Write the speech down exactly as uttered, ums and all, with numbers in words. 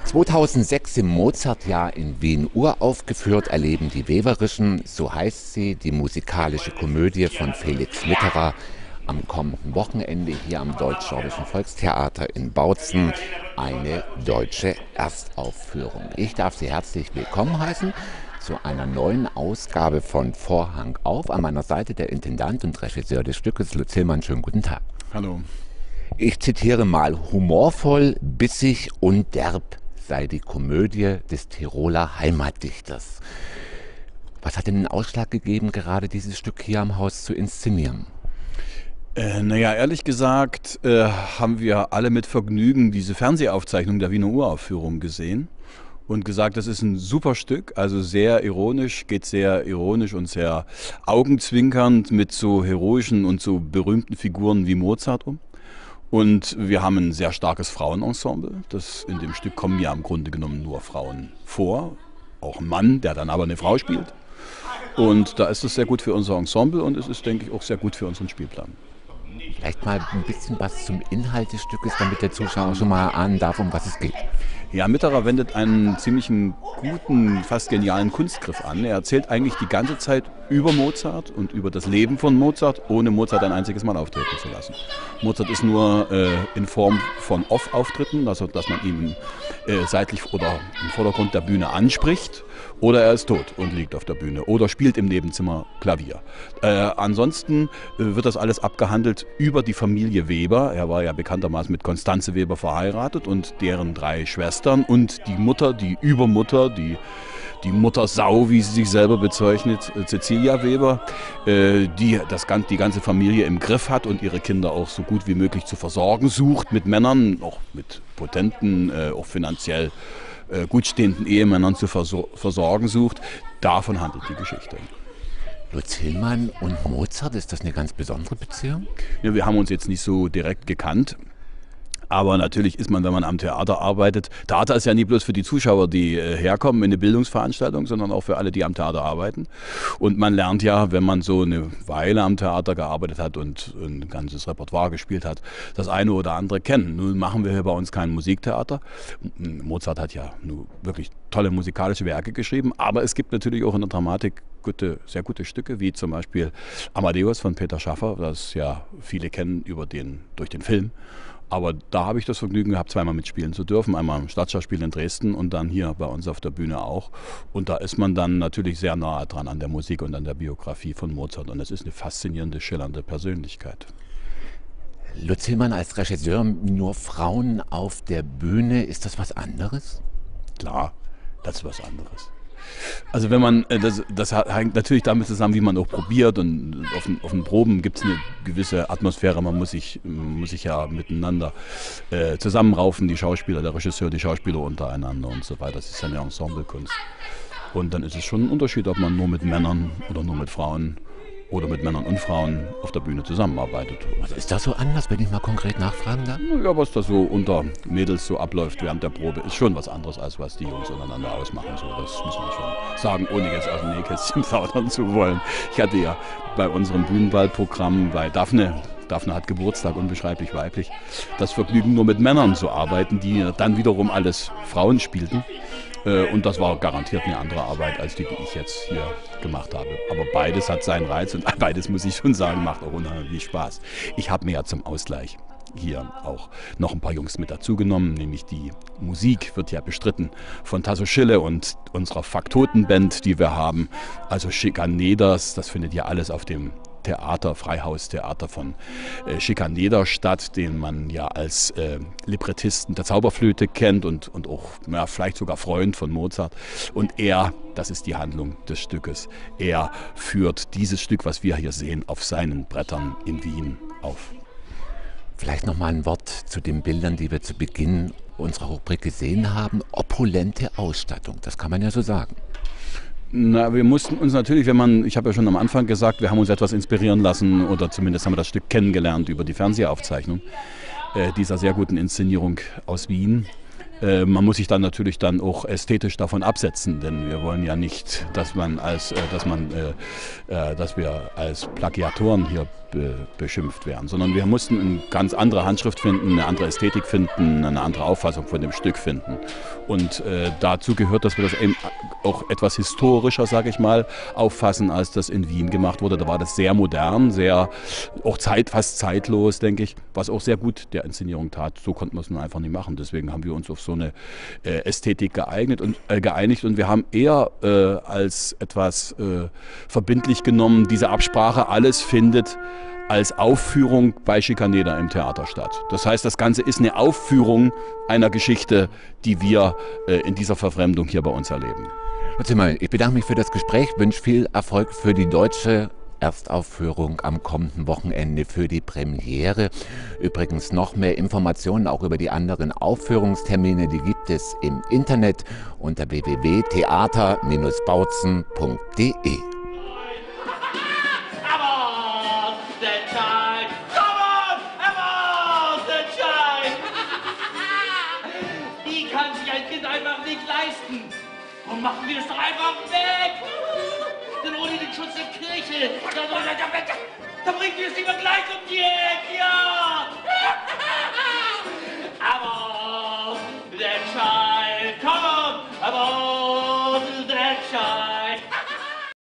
zweitausendsechs im Mozartjahr in Wien uraufgeführt erleben die Weberischen, so heißt sie, die musikalische Komödie von Felix Mitterer, am kommenden Wochenende hier am Deutsch-Sorbischen Volkstheater in Bautzen eine deutsche Erstaufführung. Ich darf Sie herzlich willkommen heißen zu einer neuen Ausgabe von Vorhang auf. An meiner Seite der Intendant und Regisseur des Stückes, Lutz Hillmann. Schönen guten Tag. Hallo. Ich zitiere mal: humorvoll, bissig und derb sei die Komödie des Tiroler Heimatdichters. Was hat denn den Ausschlag gegeben, gerade dieses Stück hier am Haus zu inszenieren? Äh, naja, ehrlich gesagt äh, haben wir alle mit Vergnügen diese Fernsehaufzeichnung der Wiener Uraufführung gesehen und gesagt, das ist ein super Stück, also sehr ironisch, geht sehr ironisch und sehr augenzwinkernd mit so heroischen und so berühmten Figuren wie Mozart um. Und wir haben ein sehr starkes Frauenensemble. Das, in dem Stück kommen ja im Grunde genommen nur Frauen vor. Auch ein Mann, der dann aber eine Frau spielt. Und da ist es sehr gut für unser Ensemble und es ist, denke ich, auch sehr gut für unseren Spielplan. Vielleicht mal ein bisschen was zum Inhalt des Stückes, damit der Zuschauer schon mal ahnen darf, um was es geht. Ja, Mitterer wendet einen ziemlichen guten, fast genialen Kunstgriff an. Er erzählt eigentlich die ganze Zeit über Mozart und über das Leben von Mozart, ohne Mozart ein einziges Mal auftreten zu lassen. Mozart ist nur äh, in Form von Off-Auftritten, also dass man ihn äh, seitlich oder im Vordergrund der Bühne anspricht, oder er ist tot und liegt auf der Bühne oder spielt im Nebenzimmer Klavier. Äh, ansonsten äh, wird das alles abgehandelt über die Familie Weber. Er war ja bekanntermaßen mit Constanze Weber verheiratet und deren drei Schwestern und die Mutter, die Übermutter, die Die Muttersau, wie sie sich selber bezeichnet, Cecilia Weber, äh, die das, die ganze Familie im Griff hat und ihre Kinder auch so gut wie möglich zu versorgen sucht, mit Männern, auch mit potenten, äh, auch finanziell äh, gut stehenden Ehemännern zu versor versorgen sucht. Davon handelt die Geschichte. Lutz Hillmann und Mozart, ist das eine ganz besondere Beziehung? Ja, wir haben uns jetzt nicht so direkt gekannt. Aber natürlich ist man, wenn man am Theater arbeitet, Theater ist ja nie bloß für die Zuschauer, die äh, herkommen in eine Bildungsveranstaltung, sondern auch für alle, die am Theater arbeiten. Und man lernt ja, wenn man so eine Weile am Theater gearbeitet hat und ein ganzes Repertoire gespielt hat, das eine oder andere kennen. Nun machen wir hier bei uns kein Musiktheater. Mozart hat ja nur wirklich tolle musikalische Werke geschrieben, aber es gibt natürlich auch in der Dramatik gute, sehr gute Stücke, wie zum Beispiel Amadeus von Peter Schaffer, das ja viele kennen über den, durch den Film. Aber da habe ich das Vergnügen gehabt, zweimal mitspielen zu dürfen. Einmal im Stadtschauspiel in Dresden und dann hier bei uns auf der Bühne auch. Und da ist man dann natürlich sehr nahe dran an der Musik und an der Biografie von Mozart. Und es ist eine faszinierende, schillernde Persönlichkeit. Lutz Hillmann als Regisseur, nur Frauen auf der Bühne, ist das was anderes? Klar, das ist was anderes. Also wenn man, das, das hängt natürlich damit zusammen, wie man auch probiert, und auf den, auf den Proben gibt es eine gewisse Atmosphäre, man muss sich, muss sich ja miteinander äh, zusammenraufen, die Schauspieler, der Regisseur, die Schauspieler untereinander und so weiter. Das ist ja eine Ensemblekunst. Und dann ist es schon ein Unterschied, ob man nur mit Männern oder nur mit Frauen oder mit Männern und Frauen auf der Bühne zusammenarbeitet. Was ist das so anders, wenn ich mal konkret nachfragen darf? Ja, was da so unter Mädels so abläuft während der Probe, ist schon was anderes, als was die Jungs untereinander ausmachen. So, das muss man schon sagen, ohne jetzt aus dem Nähkästchen plaudern zu wollen. Ich hatte ja bei unserem Bühnenballprogramm bei Daphne, Daphne hat Geburtstag, unbeschreiblich weiblich, das Vergnügen, nur mit Männern zu arbeiten, die dann wiederum alles Frauen spielten. Und das war garantiert eine andere Arbeit, als die, die ich jetzt hier gemacht habe. Aber beides hat seinen Reiz und beides, muss ich schon sagen, macht auch unheimlich Spaß. Ich habe mir ja zum Ausgleich hier auch noch ein paar Jungs mit dazu genommen, nämlich die Musik wird ja bestritten von Tasso Schille und unserer Faktotenband, die wir haben. Also Schikaneders, das findet ja alles auf dem Theater, Freihaustheater von äh, Schikaneder statt, den man ja als äh, Librettisten der Zauberflöte kennt und, und auch ja, vielleicht sogar Freund von Mozart. Und er, das ist die Handlung des Stückes, er führt dieses Stück, was wir hier sehen, auf seinen Brettern in Wien auf. Vielleicht noch mal ein Wort zu den Bildern, die wir zu Beginn unserer Rubrik gesehen haben. Opulente Ausstattung, das kann man ja so sagen. Na, wir mussten uns natürlich, wenn man, ich habe ja schon am Anfang gesagt, wir haben uns etwas inspirieren lassen oder zumindest haben wir das Stück kennengelernt über die Fernsehaufzeichnung äh, dieser sehr guten Inszenierung aus Wien. Äh, man muss sich dann natürlich dann auch ästhetisch davon absetzen, denn wir wollen ja nicht, dass man als, äh, dass man, äh, äh, dass wir als Plagiatoren hier be beschimpft werden, sondern wir mussten eine ganz andere Handschrift finden, eine andere Ästhetik finden, eine andere Auffassung von dem Stück finden. Und äh, dazu gehört, dass wir das eben auch etwas historischer, sage ich mal, auffassen, als das in Wien gemacht wurde. Da war das sehr modern, sehr auch zeit, fast zeitlos, denke ich, was auch sehr gut der Inszenierung tat. So konnten wir es nun einfach nicht machen. Deswegen haben wir uns auf so eine äh, Ästhetik geeignet und, äh, geeinigt und wir haben eher äh, als etwas äh, verbindlich genommen, diese Absprache, alles findet als Aufführung bei Schikaneder im Theater statt. Das heißt, das Ganze ist eine Aufführung einer Geschichte, die wir äh, in dieser Verfremdung hier bei uns erleben. Herr Zimmer, ich bedanke mich für das Gespräch, wünsche viel Erfolg für die deutsche Erstaufführung am kommenden Wochenende, für die Premiere. Übrigens noch mehr Informationen auch über die anderen Aufführungstermine, die gibt es im Internet unter w w w punkt theater Bindestrich bautzen punkt de. Und machen wir es doch einfach weg! Denn ohne den Schutz der Kirche, da, da, da, da bringt ihr es lieber gleich um die Ecke, ja!